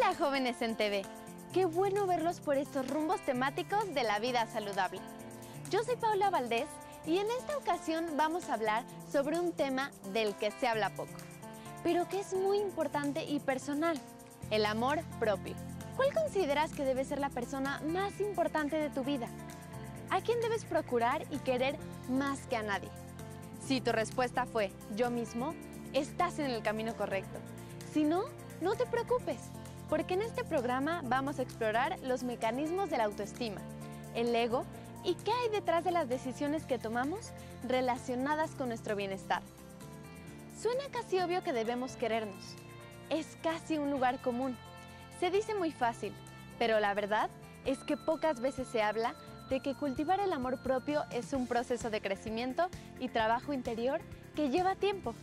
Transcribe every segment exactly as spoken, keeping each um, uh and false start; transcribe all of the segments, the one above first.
Hola jóvenes en T V, qué bueno verlos por estos rumbos temáticos de la vida saludable. Yo soy Paula Valdés y en esta ocasión vamos a hablar sobre un tema del que se habla poco, pero que es muy importante y personal, el amor propio. ¿Cuál consideras que debe ser la persona más importante de tu vida? ¿A quién debes procurar y querer más que a nadie? Si tu respuesta fue yo mismo, estás en el camino correcto. Si no, no te preocupes, porque en este programa vamos a explorar los mecanismos de la autoestima, el ego y qué hay detrás de las decisiones que tomamos relacionadas con nuestro bienestar. Suena casi obvio que debemos querernos. Es casi un lugar común. Se dice muy fácil, pero la verdad es que pocas veces se habla de que cultivar el amor propio es un proceso de crecimiento y trabajo interior que lleva tiempo.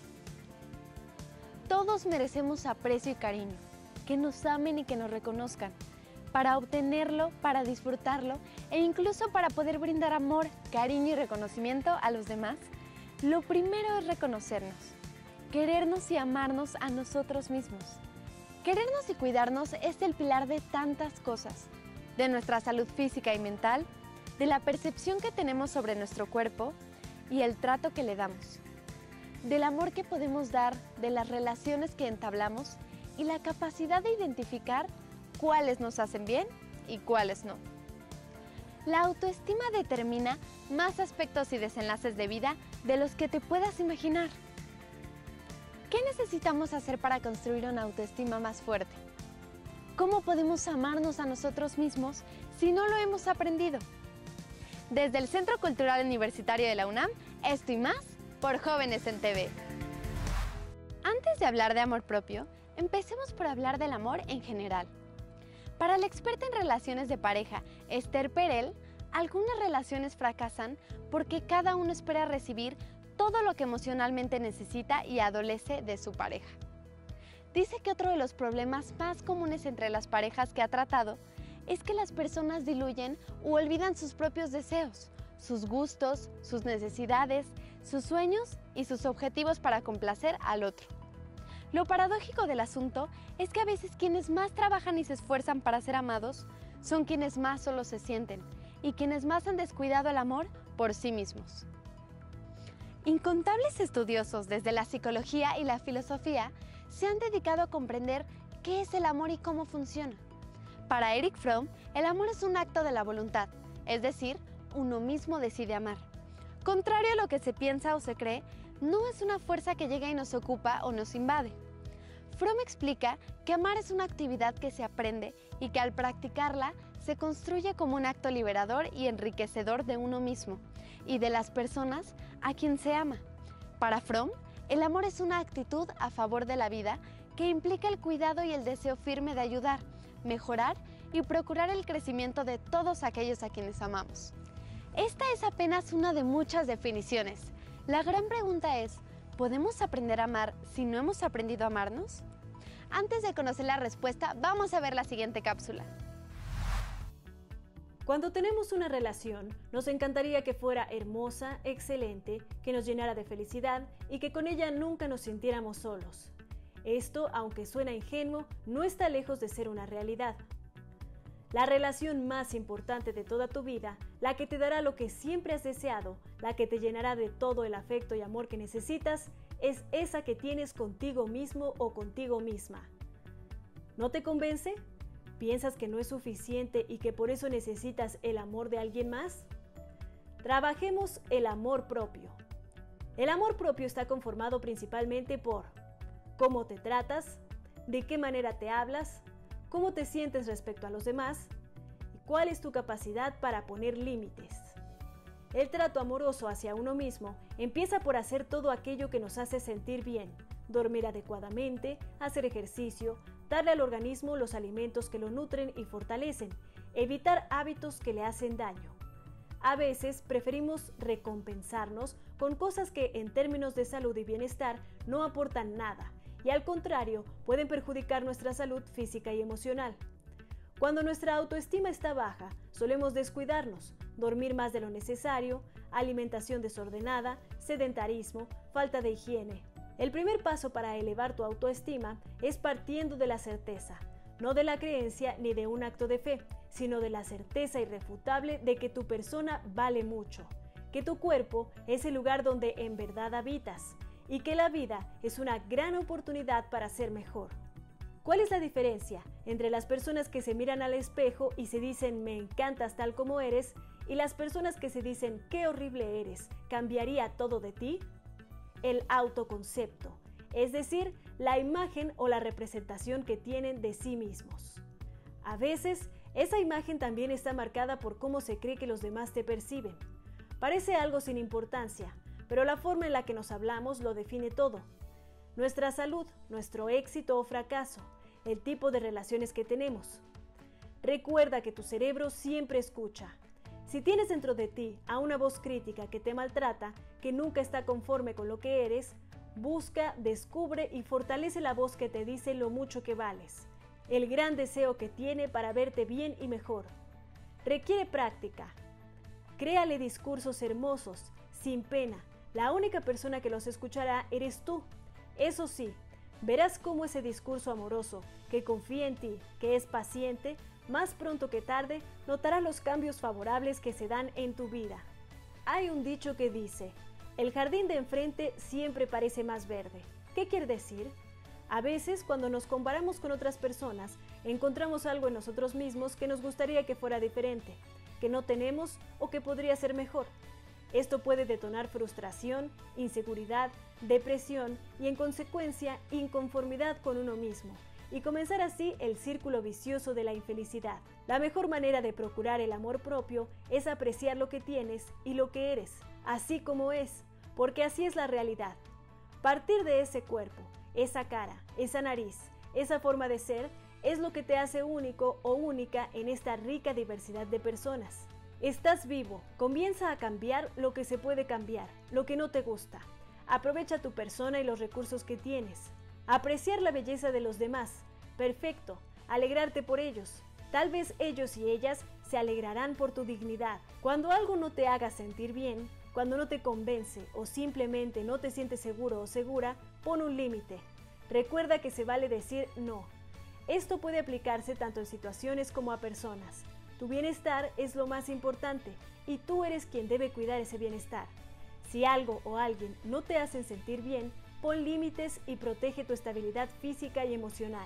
Todos merecemos aprecio y cariño, que nos amen y que nos reconozcan. Para obtenerlo, para disfrutarlo e incluso para poder brindar amor, cariño y reconocimiento a los demás, lo primero es reconocernos, querernos y amarnos a nosotros mismos. Querernos y cuidarnos es el pilar de tantas cosas, de nuestra salud física y mental, de la percepción que tenemos sobre nuestro cuerpo y el trato que le damos, del amor que podemos dar, de las relaciones que entablamos y la capacidad de identificar cuáles nos hacen bien y cuáles no. La autoestima determina más aspectos y desenlaces de vida de los que te puedas imaginar. ¿Qué necesitamos hacer para construir una autoestima más fuerte? ¿Cómo podemos amarnos a nosotros mismos si no lo hemos aprendido? Desde el Centro Cultural Universitario de la UNAM, esto y más por Jóvenes en T V. Antes de hablar de amor propio, empecemos por hablar del amor en general. Para la experta en relaciones de pareja, Esther Perel, algunas relaciones fracasan porque cada uno espera recibir todo lo que emocionalmente necesita y adolece de su pareja. Dice que otro de los problemas más comunes entre las parejas que ha tratado es que las personas diluyen o olvidan sus propios deseos, sus gustos, sus necesidades, sus sueños y sus objetivos para complacer al otro. Lo paradójico del asunto es que a veces quienes más trabajan y se esfuerzan para ser amados son quienes más solos se sienten y quienes más han descuidado el amor por sí mismos. Incontables estudiosos desde la psicología y la filosofía se han dedicado a comprender qué es el amor y cómo funciona. Para Erich Fromm, el amor es un acto de la voluntad, es decir, uno mismo decide amar. Contrario a lo que se piensa o se cree, no es una fuerza que llega y nos ocupa o nos invade. Fromm explica que amar es una actividad que se aprende y que al practicarla se construye como un acto liberador y enriquecedor de uno mismo y de las personas a quien se ama. Para Fromm, el amor es una actitud a favor de la vida que implica el cuidado y el deseo firme de ayudar, mejorar y procurar el crecimiento de todos aquellos a quienes amamos. Esta es apenas una de muchas definiciones. La gran pregunta es, ¿podemos aprender a amar si no hemos aprendido a amarnos? Antes de conocer la respuesta, vamos a ver la siguiente cápsula. Cuando tenemos una relación, nos encantaría que fuera hermosa, excelente, que nos llenara de felicidad y que con ella nunca nos sintiéramos solos. Esto, aunque suena ingenuo, no está lejos de ser una realidad. La relación más importante de toda tu vida, la que te dará lo que siempre has deseado, la que te llenará de todo el afecto y amor que necesitas, es esa que tienes contigo mismo o contigo misma. ¿No te convence? ¿Piensas que no es suficiente y que por eso necesitas el amor de alguien más? Trabajemos el amor propio. El amor propio está conformado principalmente por cómo te tratas, de qué manera te hablas, cómo te sientes respecto a los demás y cuál es tu capacidad para poner límites. El trato amoroso hacia uno mismo empieza por hacer todo aquello que nos hace sentir bien, dormir adecuadamente, hacer ejercicio, darle al organismo los alimentos que lo nutren y fortalecen, evitar hábitos que le hacen daño. A veces preferimos recompensarnos con cosas que en términos de salud y bienestar no aportan nada y al contrario pueden perjudicar nuestra salud física y emocional. Cuando nuestra autoestima está baja, solemos descuidarnos, dormir más de lo necesario, alimentación desordenada, sedentarismo, falta de higiene. El primer paso para elevar tu autoestima es partiendo de la certeza. no de la creencia ni de un acto de fe, sino de la certeza irrefutable de que tu persona vale mucho, que tu cuerpo es el lugar donde en verdad habitas y que la vida es una gran oportunidad para ser mejor. ¿Cuál es la diferencia entre las personas que se miran al espejo y se dicen me encantas tal como eres y las personas que se dicen qué horrible eres, cambiaría todo de ti? El autoconcepto, es decir, la imagen o la representación que tienen de sí mismos. A veces, esa imagen también está marcada por cómo se cree que los demás te perciben. Parece algo sin importancia, pero la forma en la que nos hablamos lo define todo. Nuestra salud, nuestro éxito o fracaso, el tipo de relaciones que tenemos. Recuerda que tu cerebro siempre escucha. Si tienes dentro de ti a una voz crítica que te maltrata, que nunca está conforme con lo que eres, busca, descubre y fortalece la voz que te dice lo mucho que vales, el gran deseo que tiene para verte bien y mejor. Requiere práctica. Créale discursos hermosos, sin pena. La única persona que los escuchará eres tú. Eso sí, verás cómo ese discurso amoroso, que confía en ti, que es paciente, más pronto que tarde notarás los cambios favorables que se dan en tu vida. Hay un dicho que dice, el jardín de enfrente siempre parece más verde. ¿Qué quiere decir? A veces, cuando nos comparamos con otras personas, encontramos algo en nosotros mismos que nos gustaría que fuera diferente, que no tenemos o que podría ser mejor. Esto puede detonar frustración, inseguridad, depresión y, en consecuencia, inconformidad con uno mismo, y comenzar así el círculo vicioso de la infelicidad. La mejor manera de procurar el amor propio es apreciar lo que tienes y lo que eres, así como es, porque así es la realidad. Partir de ese cuerpo, esa cara, esa nariz, esa forma de ser, es lo que te hace único o única en esta rica diversidad de personas. Estás vivo, comienza a cambiar lo que se puede cambiar, lo que no te gusta. Aprovecha tu persona y los recursos que tienes. Apreciar la belleza de los demás, perfecto, alegrarte por ellos. Tal vez ellos y ellas se alegrarán por tu dignidad. Cuando algo no te haga sentir bien, cuando no te convence o simplemente no te sientes seguro o segura, pon un límite. Recuerda que se vale decir no. Esto puede aplicarse tanto en situaciones como a personas. Tu bienestar es lo más importante y tú eres quien debe cuidar ese bienestar. Si algo o alguien no te hacen sentir bien, pon límites y protege tu estabilidad física y emocional.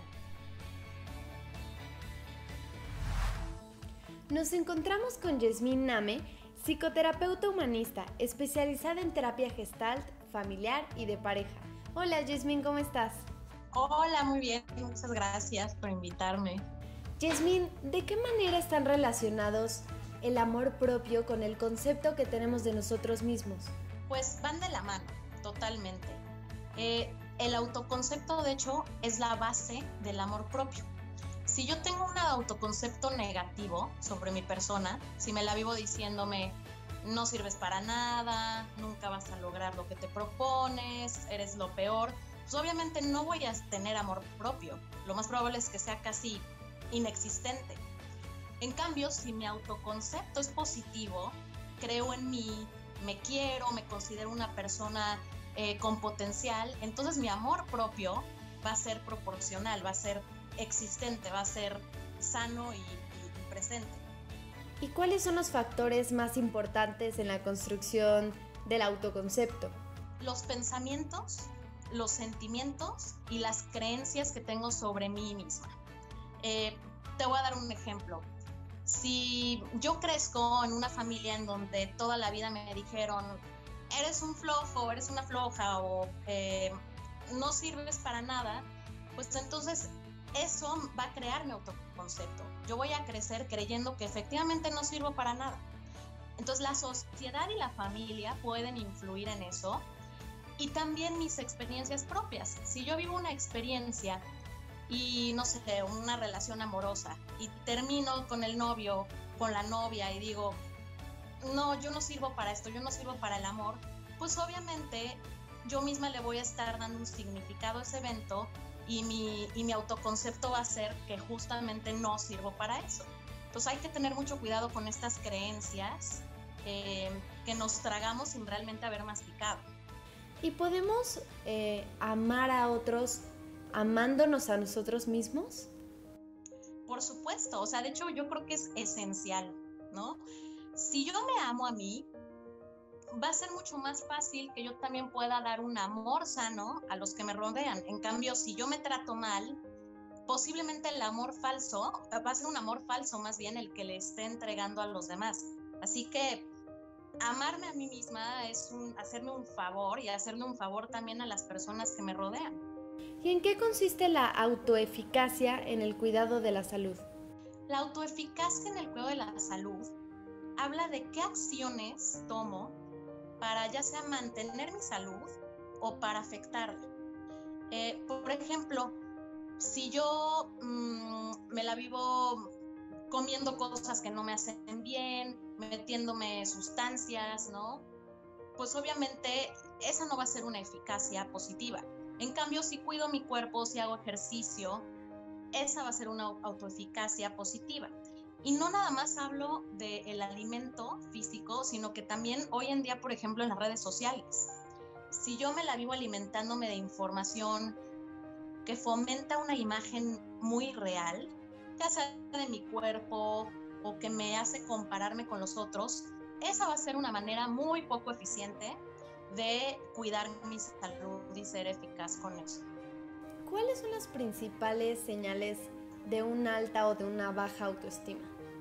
Nos encontramos con Yasmín Name, psicoterapeuta humanista, especializada en terapia gestalt, familiar y de pareja. Hola Yasmín, ¿cómo estás? Hola, muy bien, muchas gracias por invitarme. Yasmín, ¿de qué manera están relacionados el amor propio con el concepto que tenemos de nosotros mismos? Pues van de la mano, totalmente. Eh, el autoconcepto, de hecho, es la base del amor propio. Si yo tengo un autoconcepto negativo sobre mi persona, si me la vivo diciéndome no sirves para nada, nunca vas a lograr lo que te propones, eres lo peor, pues obviamente no voy a tener amor propio. Lo más probable es que sea casi inexistente. En cambio, si mi autoconcepto es positivo, creo en mí, me quiero, me considero una persona eh, con potencial, entonces mi amor propio va a ser proporcional, va a ser existente, va a ser sano y, y, y presente. ¿Y cuáles son los factores más importantes en la construcción del autoconcepto? Los pensamientos, los sentimientos y las creencias que tengo sobre mí misma. Eh, te voy a dar un ejemplo. Si yo crezco en una familia en donde toda la vida me dijeron eres un flojo, eres una floja o eh, no sirves para nada, pues entonces eso va a crear mi autoconcepto. Yo voy a crecer creyendo que efectivamente no sirvo para nada. Entonces la sociedad y la familia pueden influir en eso y también mis experiencias propias. Si yo vivo una experiencia y no sé, una relación amorosa y termino con el novio, con la novia y digo, no, yo no sirvo para esto, yo no sirvo para el amor, pues obviamente yo misma le voy a estar dando un significado a ese evento y mi, y mi autoconcepto va a ser que justamente no sirvo para eso. Entonces hay que tener mucho cuidado con estas creencias eh, que nos tragamos sin realmente haber masticado. ¿Y podemos eh, amar a otros amándonos a nosotros mismos? Por supuesto, o sea, de hecho yo creo que es esencial, ¿no? Si yo me amo a mí, va a ser mucho más fácil que yo también pueda dar un amor sano a los que me rodean. En cambio, si yo me trato mal, posiblemente el amor falso, va a ser un amor falso más bien el que le esté entregando a los demás. Así que amarme a mí misma es un, hacerme un favor y hacerle un favor también a las personas que me rodean. ¿Y en qué consiste la autoeficacia en el cuidado de la salud? La autoeficacia en el cuidado de la salud habla de qué acciones tomo para ya sea mantener mi salud o para afectarla. Eh, por ejemplo, si yo mmm, me la vivo comiendo cosas que no me hacen bien, metiéndome sustancias, ¿no? Pues obviamente esa no va a ser una eficacia positiva. En cambio, si cuido mi cuerpo, si hago ejercicio, esa va a ser una autoeficacia positiva. Y no nada más hablo del alimento físico, sino que también hoy en día, por ejemplo, en las redes sociales. Si yo me la vivo alimentándome de información que fomenta una imagen muy real, ya sea de mi cuerpo o que me hace compararme con los otros, esa va a ser una manera muy poco eficiente de cuidar mi salud y ser eficaz con eso. ¿Cuáles son las principales señales de una alta o de una baja autoestima?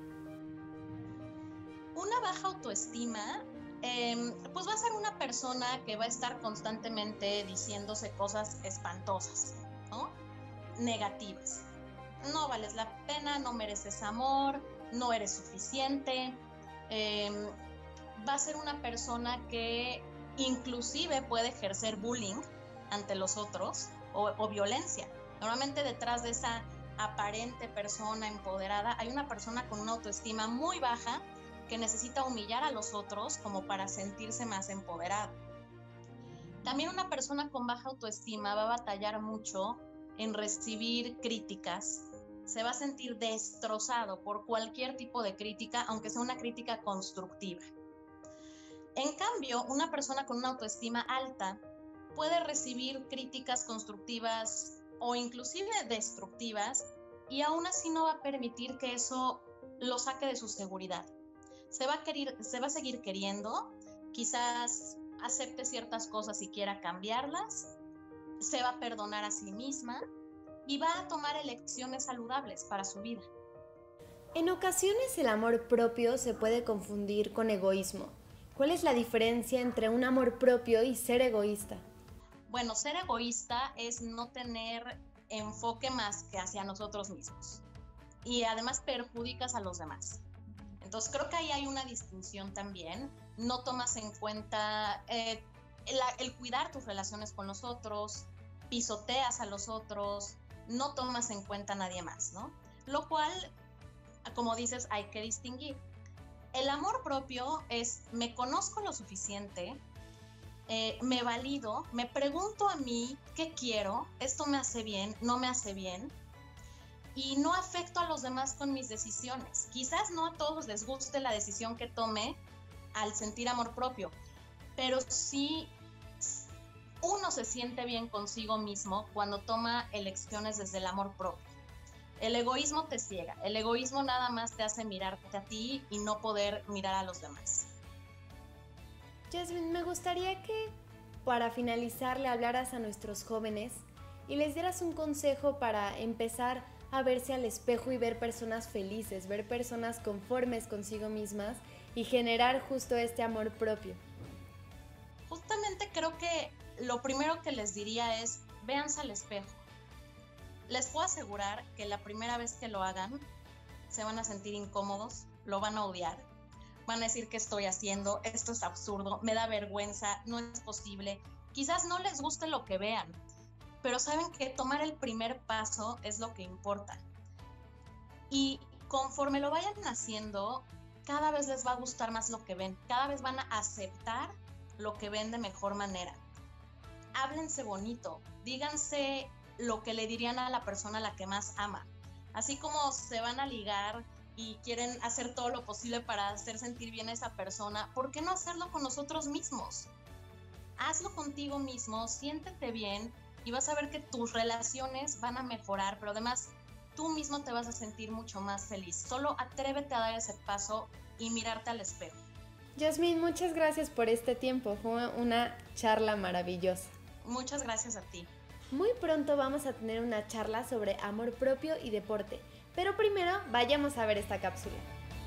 Una baja autoestima, eh, pues va a ser una persona que va a estar constantemente diciéndose cosas espantosas, ¿no? Negativas. No vales la pena, no mereces amor, no eres suficiente. Eh, va a ser una persona que inclusive puede ejercer bullying ante los otros o, o violencia. Normalmente detrás de esa aparente persona empoderada hay una persona con una autoestima muy baja que necesita humillar a los otros como para sentirse más empoderado. También una persona con baja autoestima va a batallar mucho en recibir críticas. Se va a sentir destrozado por cualquier tipo de crítica, aunque sea una crítica constructiva. En cambio, una persona con una autoestima alta puede recibir críticas constructivas o inclusive destructivas y aún así no va a permitir que eso lo saque de su seguridad. Se va a querer, se va a seguir queriendo, quizás acepte ciertas cosas y quiera cambiarlas, se va a perdonar a sí misma y va a tomar elecciones saludables para su vida. En ocasiones el amor propio se puede confundir con egoísmo. ¿Cuál es la diferencia entre un amor propio y ser egoísta? Bueno, ser egoísta es no tener enfoque más que hacia nosotros mismos y además perjudicas a los demás. Entonces creo que ahí hay una distinción también. No tomas en cuenta eh, el, el cuidar tus relaciones con los otros, pisoteas a los otros, no tomas en cuenta a nadie más, ¿no? Lo cual, como dices, hay que distinguir. El amor propio es, me conozco lo suficiente, eh, me valido, me pregunto a mí qué quiero, esto me hace bien, no me hace bien, y no afecto a los demás con mis decisiones. Quizás no a todos les guste la decisión que tome al sentir amor propio, pero sí uno se siente bien consigo mismo cuando toma elecciones desde el amor propio. El egoísmo te ciega, el egoísmo nada más te hace mirarte a ti y no poder mirar a los demás. Jasmine, me gustaría que para finalizar le hablaras a nuestros jóvenes y les dieras un consejo para empezar a verse al espejo y ver personas felices, ver personas conformes consigo mismas y generar justo este amor propio. Justamente creo que lo primero que les diría es, véanse al espejo. Les puedo asegurar que la primera vez que lo hagan, se van a sentir incómodos, lo van a odiar, van a decir qué estoy haciendo, esto es absurdo, me da vergüenza, no es posible. Quizás no les guste lo que vean, pero saben que tomar el primer paso es lo que importa. Y conforme lo vayan haciendo, cada vez les va a gustar más lo que ven, cada vez van a aceptar lo que ven de mejor manera. Háblense bonito, díganse lo que le dirían a la persona a la que más ama. Así como se van a ligar y quieren hacer todo lo posible para hacer sentir bien a esa persona, ¿por qué no hacerlo con nosotros mismos? Hazlo contigo mismo, siéntete bien y vas a ver que tus relaciones van a mejorar, pero además tú mismo te vas a sentir mucho más feliz. Solo atrévete a dar ese paso y mirarte al espejo. Yasmín, muchas gracias por este tiempo. Fue una charla maravillosa. Muchas gracias a ti. Muy pronto vamos a tener una charla sobre amor propio y deporte. Pero primero vayamos a ver esta cápsula.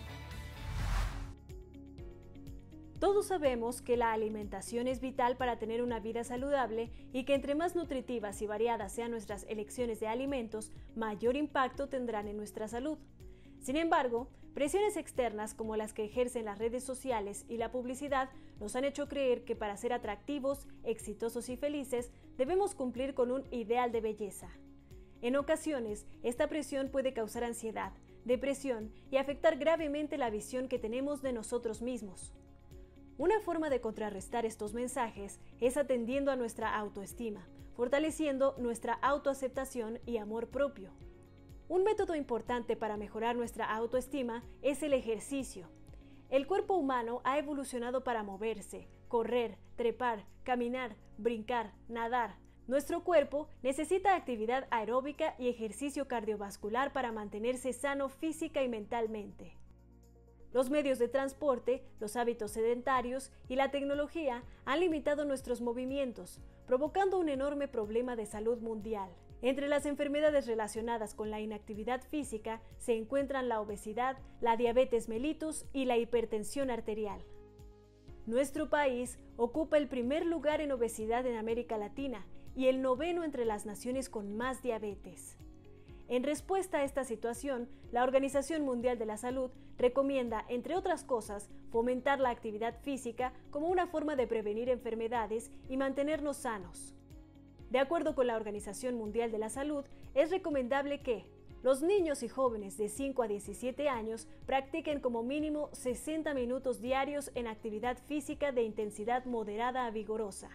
Todos sabemos que la alimentación es vital para tener una vida saludable y que entre más nutritivas y variadas sean nuestras elecciones de alimentos, mayor impacto tendrán en nuestra salud. Sin embargo, presiones externas como las que ejercen las redes sociales y la publicidad nos han hecho creer que para ser atractivos, exitosos y felices debemos cumplir con un ideal de belleza. En ocasiones, esta presión puede causar ansiedad, depresión y afectar gravemente la visión que tenemos de nosotros mismos. Una forma de contrarrestar estos mensajes es atendiendo a nuestra autoestima, fortaleciendo nuestra autoaceptación y amor propio. Un método importante para mejorar nuestra autoestima es el ejercicio. El cuerpo humano ha evolucionado para moverse, correr, trepar, caminar, brincar, nadar. Nuestro cuerpo necesita actividad aeróbica y ejercicio cardiovascular para mantenerse sano física y mentalmente. Los medios de transporte, los hábitos sedentarios y la tecnología han limitado nuestros movimientos, provocando un enorme problema de salud mundial. Entre las enfermedades relacionadas con la inactividad física se encuentran la obesidad, la diabetes mellitus y la hipertensión arterial. Nuestro país ocupa el primer lugar en obesidad en América Latina y el noveno entre las naciones con más diabetes. En respuesta a esta situación, la Organización Mundial de la Salud recomienda, entre otras cosas, fomentar la actividad física como una forma de prevenir enfermedades y mantenernos sanos. De acuerdo con la Organización Mundial de la Salud, es recomendable que los niños y jóvenes de cinco a diecisiete años practiquen como mínimo sesenta minutos diarios en actividad física de intensidad moderada a vigorosa.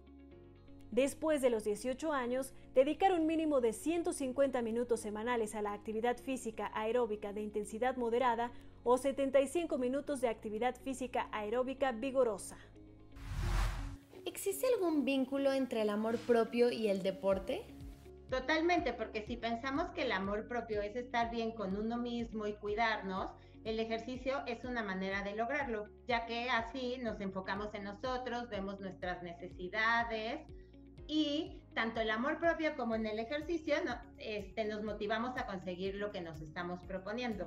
Después de los dieciocho años, dedicar un mínimo de ciento cincuenta minutos semanales a la actividad física aeróbica de intensidad moderada o setenta y cinco minutos de actividad física aeróbica vigorosa. ¿Existe algún vínculo entre el amor propio y el deporte? Totalmente, porque si pensamos que el amor propio es estar bien con uno mismo y cuidarnos, el ejercicio es una manera de lograrlo, ya que así nos enfocamos en nosotros, vemos nuestras necesidades, y tanto el amor propio como en el ejercicio no, este, nos motivamos a conseguir lo que nos estamos proponiendo.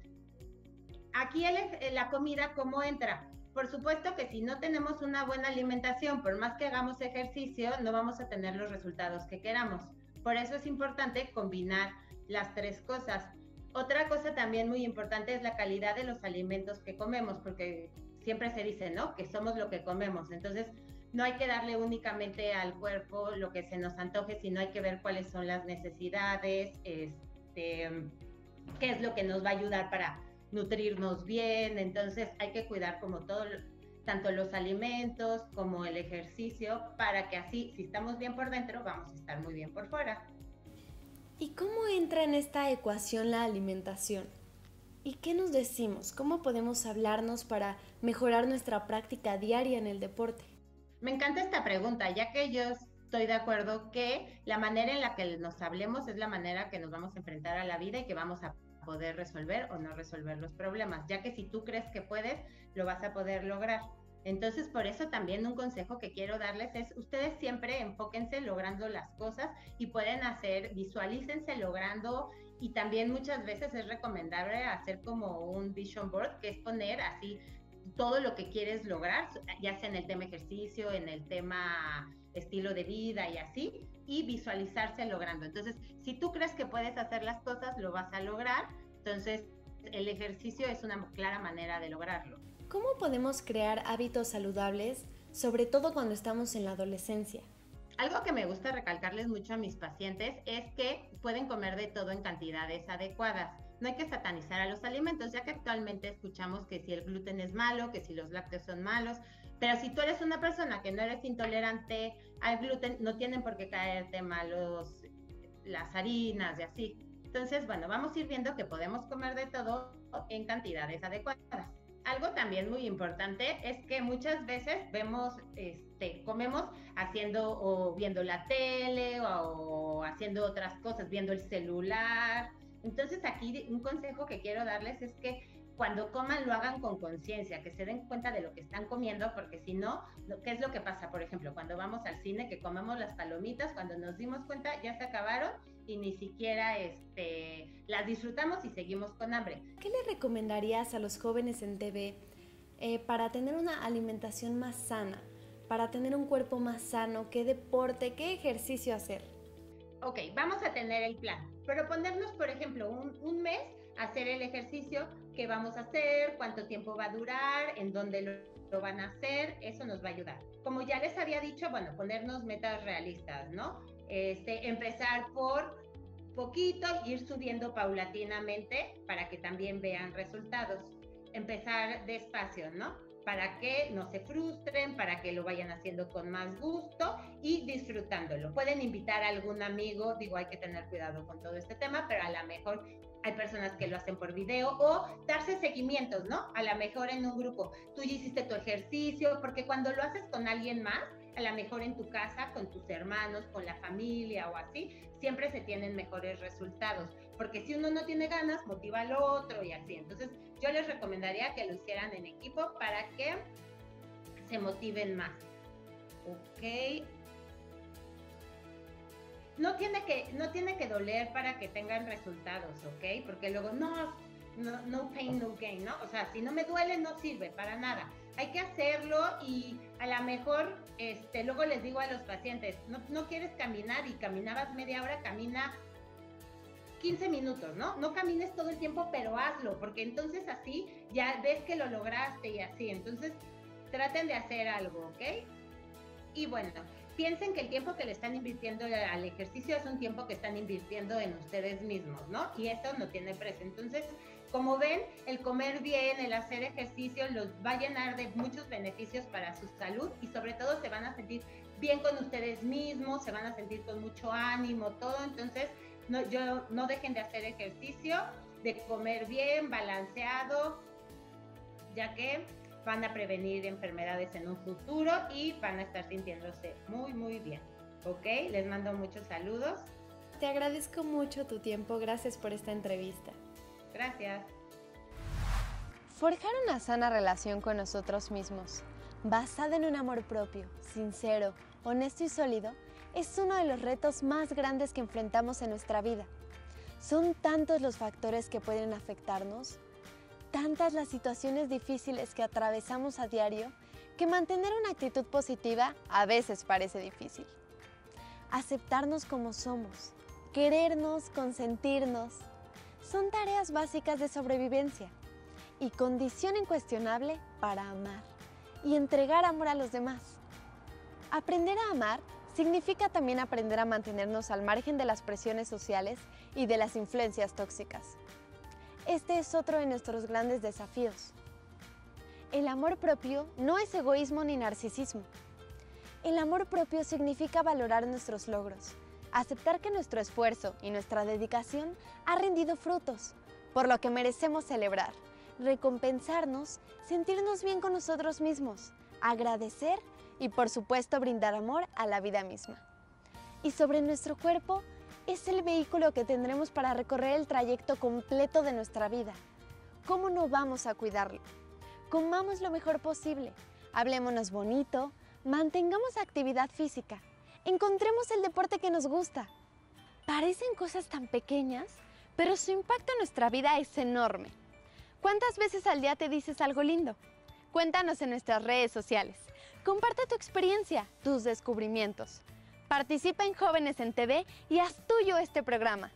Aquí el, la comida, ¿cómo entra? Por supuesto que si no tenemos una buena alimentación, por más que hagamos ejercicio, no vamos a tener los resultados que queramos. Por eso es importante combinar las tres cosas. Otra cosa también muy importante es la calidad de los alimentos que comemos, porque siempre se dice, ¿no?, que somos lo que comemos. Entonces, no hay que darle únicamente al cuerpo lo que se nos antoje, sino hay que ver cuáles son las necesidades, este, qué es lo que nos va a ayudar para nutrirnos bien. Entonces hay que cuidar como todo, tanto los alimentos como el ejercicio, para que así, si estamos bien por dentro, vamos a estar muy bien por fuera. ¿Y cómo entra en esta ecuación la alimentación? ¿Y qué nos decimos? ¿Cómo podemos hablarnos para mejorar nuestra práctica diaria en el deporte? Me encanta esta pregunta, ya que yo estoy de acuerdo que la manera en la que nos hablemos es la manera que nos vamos a enfrentar a la vida y que vamos a poder resolver o no resolver los problemas, ya que si tú crees que puedes, lo vas a poder lograr. Entonces, por eso también un consejo que quiero darles es, ustedes siempre enfóquense logrando las cosas y pueden hacer, visualícense logrando, y también muchas veces es recomendable hacer como un vision board, que es poner así todo lo que quieres lograr, ya sea en el tema ejercicio, en el tema estilo de vida y así, y visualizarse logrando. Entonces, si tú crees que puedes hacer las cosas, lo vas a lograr. Entonces, el ejercicio es una clara manera de lograrlo. ¿Cómo podemos crear hábitos saludables, sobre todo cuando estamos en la adolescencia? Algo que me gusta recalcarles mucho a mis pacientes es que pueden comer de todo en cantidades adecuadas. No hay que satanizar a los alimentos, ya que actualmente escuchamos que si el gluten es malo, que si los lácteos son malos, pero si tú eres una persona que no eres intolerante al gluten, no tienen por qué caerte malos las harinas y así. Entonces, bueno, vamos a ir viendo que podemos comer de todo en cantidades adecuadas. Algo también muy importante es que muchas veces vemos, este, comemos haciendo o viendo la tele o, o haciendo otras cosas, viendo el celular. Entonces aquí un consejo que quiero darles es que cuando coman lo hagan con conciencia, que se den cuenta de lo que están comiendo, porque si no, ¿qué es lo que pasa? Por ejemplo, cuando vamos al cine, que comemos las palomitas, cuando nos dimos cuenta ya se acabaron y ni siquiera este, las disfrutamos y seguimos con hambre. ¿Qué le recomendarías a los jóvenes en T V eh, para tener una alimentación más sana, para tener un cuerpo más sano? ¿Qué deporte, qué ejercicio hacer? Ok, vamos a tener el plan, pero ponernos, por ejemplo, un, un mes, hacer el ejercicio, qué vamos a hacer, cuánto tiempo va a durar, en dónde lo, lo van a hacer, eso nos va a ayudar. Como ya les había dicho, bueno, ponernos metas realistas, ¿no? Este, empezar por poquito, ir subiendo paulatinamente para que también vean resultados. Empezar despacio, ¿no? Para que no se frustren, para que lo vayan haciendo con más gusto y disfrutándolo. Pueden invitar a algún amigo, digo, hay que tener cuidado con todo este tema, pero a lo mejor hay personas que lo hacen por video o darse seguimientos, ¿no? A lo mejor en un grupo, tú ya hiciste tu ejercicio, porque cuando lo haces con alguien más, a lo mejor en tu casa, con tus hermanos, con la familia o así, siempre se tienen mejores resultados, porque si uno no tiene ganas, motiva al otro y así. Entonces, yo les recomendaría que lo hicieran en equipo para que se motiven más. Ok. No tiene que, no tiene que doler para que tengan resultados, ¿ok? Porque luego, no, no, no pain, no gain, ¿no? O sea, si no me duele, no sirve para nada. Hay que hacerlo y a lo mejor, este, luego les digo a los pacientes, no, no quieres caminar y caminabas media hora, camina quince minutos, ¿no? No camines todo el tiempo, pero hazlo, porque entonces así ya ves que lo lograste y así. Entonces, traten de hacer algo, ¿ok? Y bueno, piensen que el tiempo que le están invirtiendo al ejercicio es un tiempo que están invirtiendo en ustedes mismos, ¿no? Y eso no tiene precio. Entonces, como ven, el comer bien, el hacer ejercicio los va a llenar de muchos beneficios para su salud y sobre todo se van a sentir bien con ustedes mismos, se van a sentir con mucho ánimo, todo. Entonces, no, yo, no dejen de hacer ejercicio, de comer bien, balanceado, ya que van a prevenir enfermedades en un futuro y van a estar sintiéndose muy, muy bien. ¿Ok? Les mando muchos saludos. Te agradezco mucho tu tiempo. Gracias por esta entrevista. Gracias. Forjar una sana relación con nosotros mismos, basada en un amor propio, sincero, honesto y sólido, es uno de los retos más grandes que enfrentamos en nuestra vida. Son tantos los factores que pueden afectarnos, tantas las situaciones difíciles que atravesamos a diario, que mantener una actitud positiva a veces parece difícil. Aceptarnos como somos, querernos, consentirnos, son tareas básicas de sobrevivencia y condición incuestionable para amar y entregar amor a los demás. Aprender a amar significa también aprender a mantenernos al margen de las presiones sociales y de las influencias tóxicas. Este es otro de nuestros grandes desafíos. El amor propio no es egoísmo ni narcisismo. El amor propio significa valorar nuestros logros, aceptar que nuestro esfuerzo y nuestra dedicación ha rendido frutos, por lo que merecemos celebrar, recompensarnos, sentirnos bien con nosotros mismos, agradecer y por supuesto brindar amor a la vida misma. Y sobre nuestro cuerpo, es el vehículo que tendremos para recorrer el trayecto completo de nuestra vida. ¿Cómo no vamos a cuidarlo? Comamos lo mejor posible, hablémonos bonito, mantengamos actividad física, encontremos el deporte que nos gusta. Parecen cosas tan pequeñas, pero su impacto en nuestra vida es enorme. ¿Cuántas veces al día te dices algo lindo? Cuéntanos en nuestras redes sociales. Comparte tu experiencia, tus descubrimientos. Participa en Jóvenes en T V y haz tuyo este programa.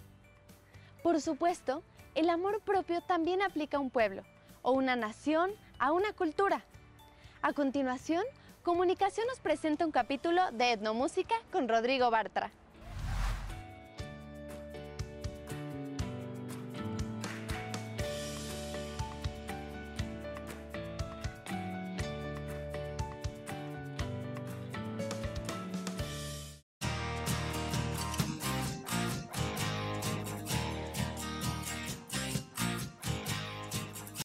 Por supuesto, el amor propio también aplica a un pueblo, o una nación, a una cultura. A continuación, Comunicación nos presenta un capítulo de Etnomúsica con Rodrigo Bartra.